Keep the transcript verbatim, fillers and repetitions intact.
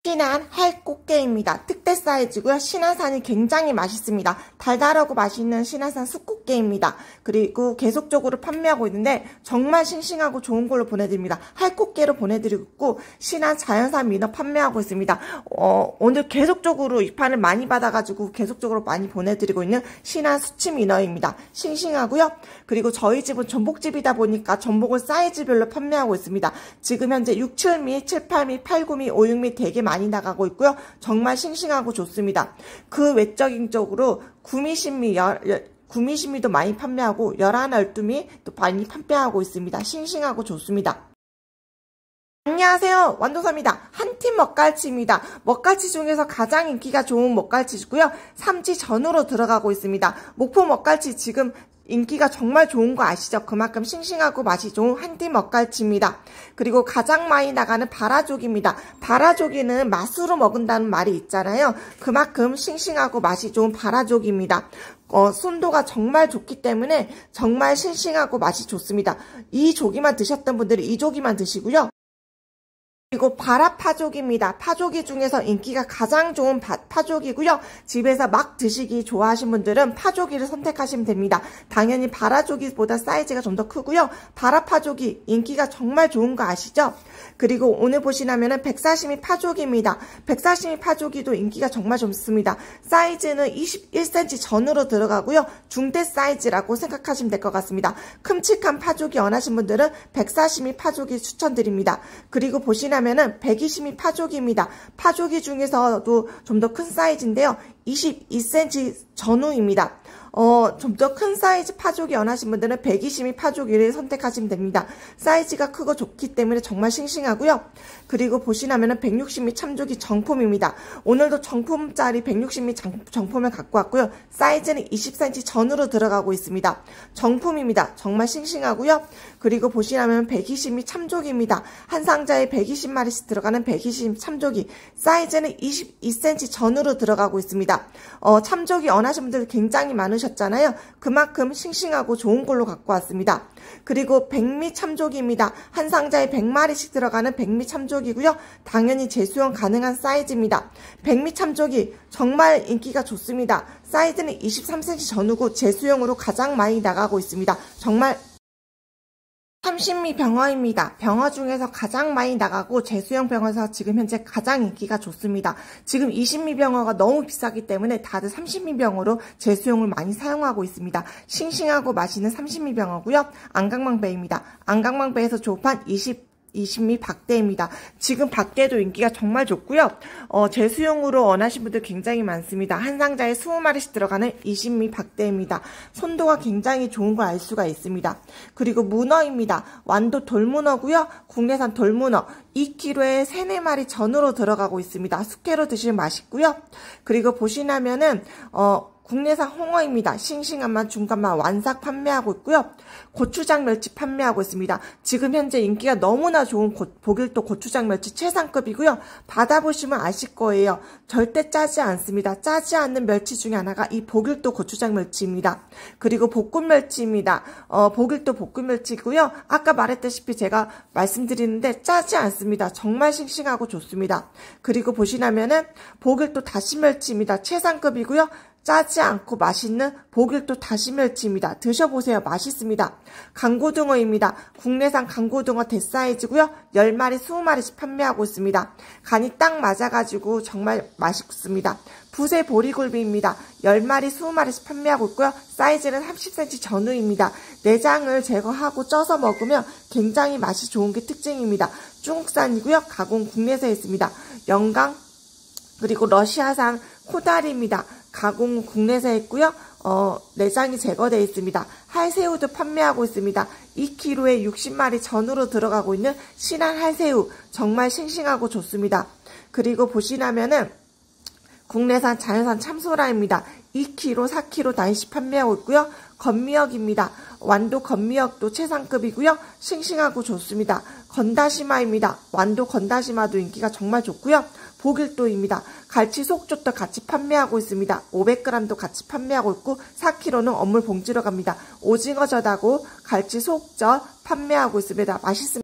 신안 할꽃게입니다. 특대 사이즈고요. 신안산이 굉장히 맛있습니다. 달달하고 맛있는 신안산 숯꽃게입니다. 그리고 계속적으로 판매하고 있는데 정말 싱싱하고 좋은 걸로 보내드립니다. 할꽃게로 보내드리고 있고 신안 자연산 민어 판매하고 있습니다. 어, 오늘 계속적으로 입판을 많이 받아가지고 계속적으로 많이 보내드리고 있는 신안 수치 민어입니다. 싱싱하고요. 그리고 저희 집은 전복집이다 보니까 전복을 사이즈별로 판매하고 있습니다. 지금 현재 육, 칠 미, 칠, 팔 미, 팔, 구 미, 오, 육 미 되게 많이 나가고 있고요. 정말 싱싱하고 좋습니다. 그 외적인 쪽으로 구 미, 십 미, 구 미, 십 미도 많이 판매하고 열일, 열이 미도 많이 판매하고 있습니다. 싱싱하고 좋습니다. 안녕하세요. 완도사입니다. 한팀 먹갈치입니다. 먹갈치 중에서 가장 인기가 좋은 먹갈치고요. 삼지 전으로 들어가고 있습니다. 목포 먹갈치 지금 인기가 정말 좋은 거 아시죠? 그만큼 싱싱하고 맛이 좋은 한띠 먹갈치입니다. 그리고 가장 많이 나가는 바라조기입니다. 바라조기는 맛으로 먹는다는 말이 있잖아요. 그만큼 싱싱하고 맛이 좋은 바라조기입니다. 어, 순도가 정말 좋기 때문에 정말 싱싱하고 맛이 좋습니다. 이 조기만 드셨던 분들은 이 조기만 드시고요. 그리고 바라파조기입니다. 파조기 중에서 인기가 가장 좋은 바, 파조기고요. 집에서 막 드시기 좋아하시는 분들은 파조기를 선택하시면 됩니다. 당연히 바라조기보다 사이즈가 좀 더 크고요. 바라파조기 인기가 정말 좋은 거 아시죠? 그리고 오늘 보시라면은 백사십 미 파조기입니다. 백사십 미 파조기도 인기가 정말 좋습니다. 사이즈는 이십일 센티미터 전으로 들어가고요. 중대 사이즈라고 생각하시면 될 것 같습니다. 큼직한 파조기 원하시는 분들은 백사십 미 파조기 추천드립니다. 그리고 보시라면 는 백이십 미 파조기입니다. 파조기 중에서도 좀 더 큰 사이즈인데요. 이십이 센티미터 전후입니다. 어, 좀 더 큰 사이즈 파조기 원하신 분들은 백이십 미 파조기를 선택하시면 됩니다. 사이즈가 크고 좋기 때문에 정말 싱싱하고요. 그리고 보시라면은 백육십 미 참조기 정품입니다. 오늘도 정품짜리 백육십 미 정품을 갖고 왔고요. 사이즈는 이십 센티미터 전으로 들어가고 있습니다. 정품입니다. 정말 싱싱하고요. 그리고 보시라면 백이십 미 참조기입니다. 한 상자에 백이십 마리씩 들어가는 백이십 미 참조기. 사이즈는 이십이 센티미터 전으로 들어가고 있습니다. 어, 참조기 원하시는 분들 굉장히 많으셨잖아요. 그만큼 싱싱하고 좋은 걸로 갖고 왔습니다. 그리고 백 미 참조기입니다. 한 상자에 백 마리씩 들어가는 백 미 참조기고요. 당연히 재수용 가능한 사이즈입니다. 백 미 참조기 정말 인기가 좋습니다. 사이즈는 이십삼 센티미터 전후고 재수용으로 가장 많이 나가고 있습니다. 정말 삼십 미 병어입니다. 병어 중에서 가장 많이 나가고 재수용 병어에서 지금 현재 가장 인기가 좋습니다. 지금 이십 미 병어가 너무 비싸기 때문에 다들 삼십 미 병어로 재수용을 많이 사용하고 있습니다. 싱싱하고 맛있는 삼십 미 병어고요. 안강망배입니다. 안강망배에서 조업한 이십 이십 미 박대입니다. 지금 박대도 인기가 정말 좋고요. 어, 재수용으로 원하시는 분들 굉장히 많습니다. 한 상자에 이십 마리씩 들어가는 이십 미 박대입니다. 손도가 굉장히 좋은 걸 알 수가 있습니다. 그리고 문어입니다. 완도 돌문어고요. 국내산 돌문어 이 킬로그램에 세, 네 마리 전으로 들어가고 있습니다. 숙회로 드시면 맛있고요. 그리고 보시라면은 어 국내산 홍어입니다. 싱싱한 맛, 중간 맛 완삭 판매하고 있고요. 고추장 멸치 판매하고 있습니다. 지금 현재 인기가 너무나 좋은 고, 보길도 고추장 멸치 최상급이고요. 받아보시면 아실 거예요. 절대 짜지 않습니다. 짜지 않는 멸치 중에 하나가 이 보길도 고추장 멸치입니다. 그리고 볶음 멸치입니다. 어, 보길도 볶음 멸치고요. 아까 말했다시피 제가 말씀드리는데 짜지 않습니다. 정말 싱싱하고 좋습니다. 그리고 보시라면은 보길도 다시 멸치입니다. 최상급이고요. 짜지 않고 맛있는 보길도 다시멸치입니다. 드셔보세요. 맛있습니다. 강고등어입니다. 국내산 강고등어 대사이즈고요. 십 마리, 이십 마리씩 판매하고 있습니다. 간이 딱 맞아가지고 정말 맛있습니다. 부세 보리굴비입니다. 십 마리, 이십 마리씩 판매하고 있고요. 사이즈는 삼십 센티미터 전후입니다. 내장을 제거하고 쪄서 먹으면 굉장히 맛이 좋은 게 특징입니다. 중국산이고요. 가공 국내에서 했습니다. 영강 그리고 러시아산 코다리입니다. 가공 국내에서 했고요. 어, 내장이 제거되어 있습니다. 할새우도 판매하고 있습니다. 이 킬로그램에 육십 마리 전으로 들어가고 있는 신안 할새우 정말 싱싱하고 좋습니다. 그리고 보시라면은 국내산 자연산 참소라입니다. 이 킬로그램, 사 킬로그램 단위씩 판매하고 있고요. 건미역입니다. 완도 건미역도 최상급이고요. 싱싱하고 좋습니다. 건다시마입니다. 완도 건다시마도 인기가 정말 좋고요. 보길도입니다. 갈치 속젓도 같이 판매하고 있습니다. 오백 그램도 같이 판매하고 있고 사 킬로그램는 어물 봉지로 갑니다. 오징어젓하고 갈치 속젓 판매하고 있습니다. 맛있습니다.